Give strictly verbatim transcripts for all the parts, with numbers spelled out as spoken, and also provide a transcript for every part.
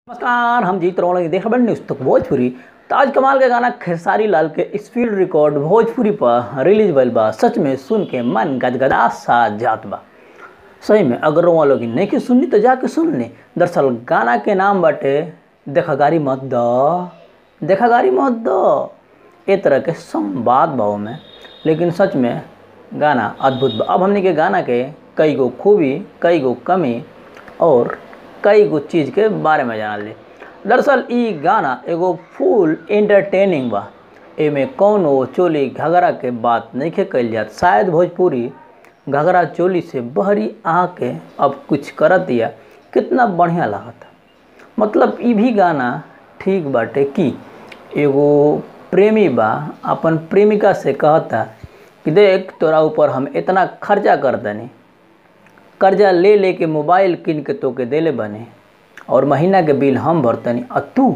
नमस्कार, हम जीत रहे देख बड़ न्यूज़ तक भोजपुरी। तो आज कमाल के गाना खेसारी लाल के स्पीड रिकॉर्ड भोजपुरी पर रिलीज भइल बा। सच में सुन के मन गदगदा सा जात बा। सही में अगर रोआ लोग नहीं के सुननी तो जाके सुन ली। दरअसल गाना के नाम बाटे देखा गारी मत द देखा गारी मत द ए तरह के संवाद भाव में, लेकिन सच में गाना अद्भुत बा। अब हमने के गाना के कई गो खूबी, कई गो कमी और कई गो चीज़ के बारे में जाना ली। दरअसल ई गाना एगो फुल एंटरटेनिंग बा। एमे कौनो चोली घगरा के बात नहीं के कल जात। शायद भोजपुरी घगरा चोली से बहरी आके अब कुछ करत दिया, कितना बढ़िया लागत। मतलब ई भी गाना ठीक बाटे कि एगो प्रेमी बा अपन प्रेमिका से कहता कि देख तोरा ऊपर हम इतना खर्चा कर दनी, कर्जा ले ले के मोबाइल किन के तो के देले बने और महीना के बिल हम भरतनी, और तू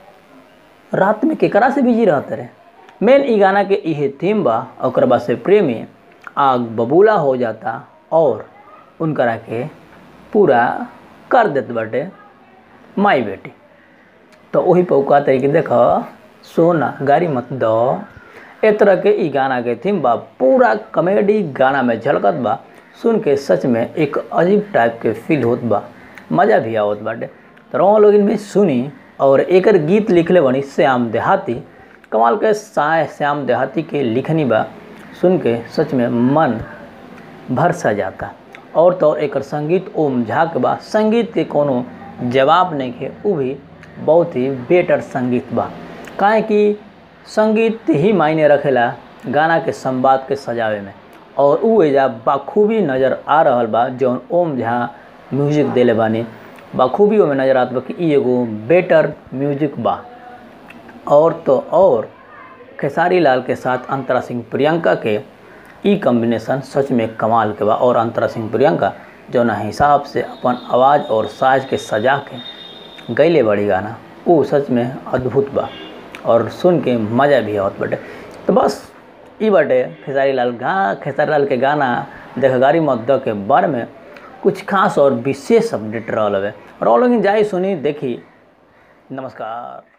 रात में केकरा से बिजी रहते रहे। मेन ई गाना के इहे थीम बा। और बाद से प्रेमी आग बबूला हो जाता और उनकरा के पूरा कर देत बाटे माई बेटी। तो वही पर कहते तरीके देख सोना गारी मत दो। ए तरह के ई गाना के थीम बा। पूरा कॉमेडी गाना में झलकत बा। सुन के सच में एक अजीब टाइप के फील होत बा, मज़ा भी आवत बाटे। तो रोआ लोग इनमें सुनी। और एकर गीत लिखले बनी श्याम देहाती। कमाल के साय श्याम देहाती के लिखनी बा। सुन के सच में मन भर सा जाता। और तो एकर संगीत ओम झा के बा। संगीत के कोनो जवाब नहीं के, वो भी बहुत ही बेटर संगीत बा। काहे कि संगीत ही मायने रखेला गाना के संवाद के सजावे में। और उ एजा बाखूबी नज़र आ रहल बा जौन ओम झा म्यूजिक देले बानी। बाखूबी में नज़र आत बा कि ई एगो बेटर म्यूजिक बा। और तो और खेसारी लाल के साथ अंतरा सिंह प्रियंका के ई कॉम्बिनेशन सच में कमाल के बा। और अंतरा सिंह प्रियंका जौना हिसाब से अपन आवाज़ और साज के सजा के गईले बड़ी गाना, वो सच में अद्भुत बा और सुन के मज़ा भी आवत बाटे। तो बस ई बाटे खेसारी लाल गा खेसारी लाल के गाना देख गारी मत द के बारे में कुछ खास और विशेष अपडेट रहल हवे। और लोग जाई सुनी देखी। नमस्कार।